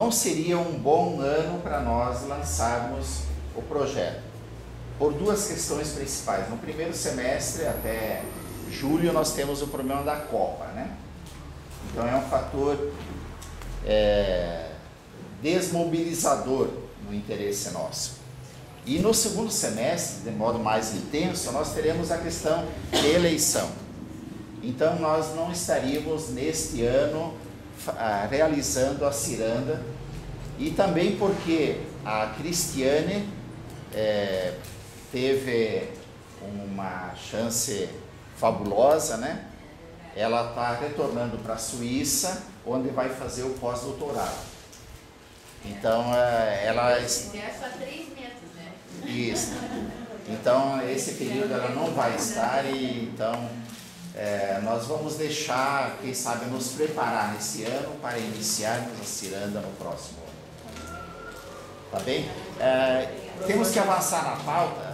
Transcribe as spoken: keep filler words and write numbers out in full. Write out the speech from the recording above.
não seria um bom ano para nós lançarmos o projeto, por duas questões principais. No primeiro semestre, até julho, nós temos o problema da Copa, né? Então é um fator é, desmobilizador no interesse nosso. E no segundo semestre, de modo mais intenso, nós teremos a questão de eleição. Então nós não estaríamos neste ano realizando a ciranda, e também porque a Cristiane é, teve uma chance fabulosa, né? Ela está retornando para a Suíça, onde vai fazer o pós-doutorado. Então ela... É só três meses, né? Isso. Então esse período ela não vai estar, e então é, nós vamos deixar, quem sabe, nos preparar nesse ano para iniciarmos a ciranda no próximo ano. Tá bem? É, temos que avançar na pauta.